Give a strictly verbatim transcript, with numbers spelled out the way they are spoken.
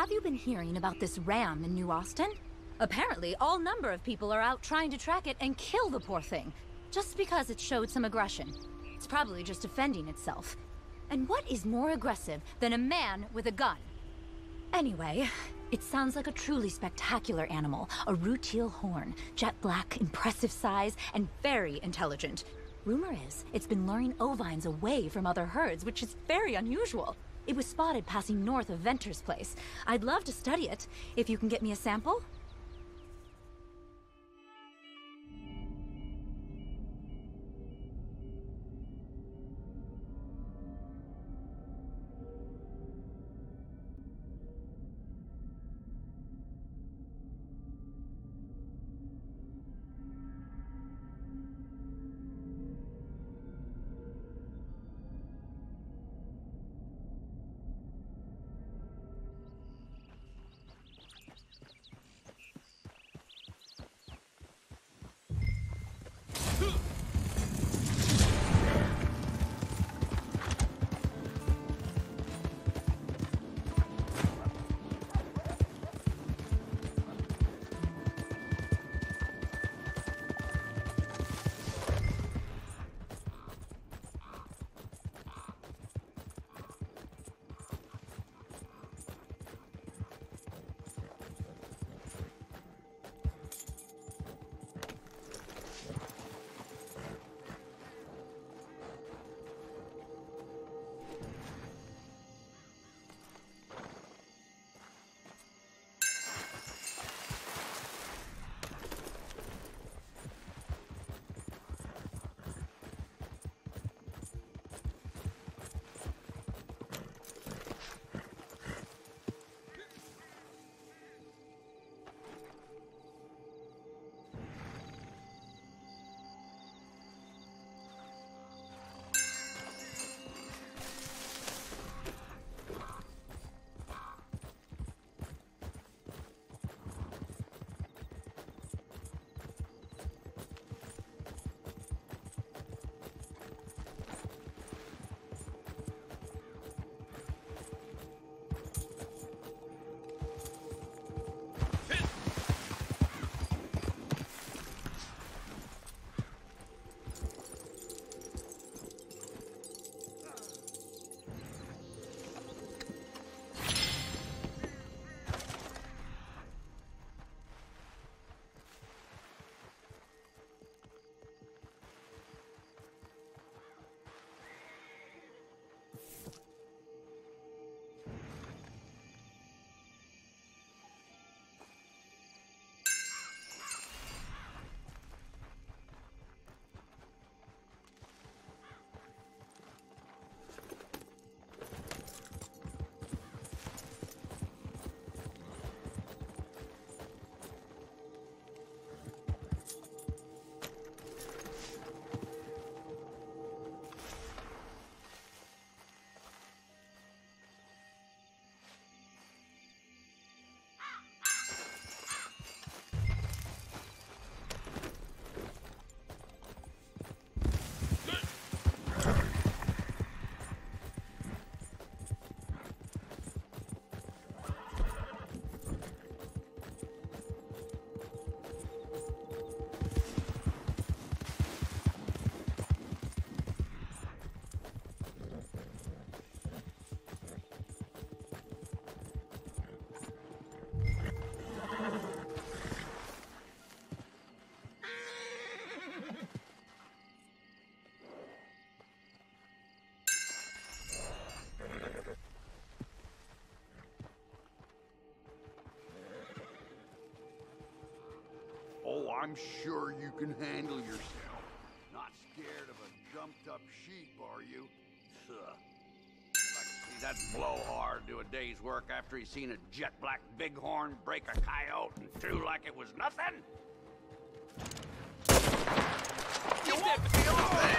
have you been hearing about this ram in New Austin? Apparently, all number of people are out trying to track it and kill the poor thing, just because it showed some aggression. It's probably just defending itself. And what is more aggressive than a man with a gun? Anyway, it sounds like a truly spectacular animal, a Rutiel horn, jet black, impressive size, and very intelligent. Rumor is, it's been luring ovines away from other herds, which is very unusual. It was spotted passing north of Venter's place. I'd love to study it, if you can get me a sample. Oh, I'm sure you can handle yourself. Not scared of a jumped-up sheep, are you? Ugh. Like to see that blowhard do a day's work after he's seen a jet-black bighorn break a coyote and chew like it was nothing? You won't feel a thing!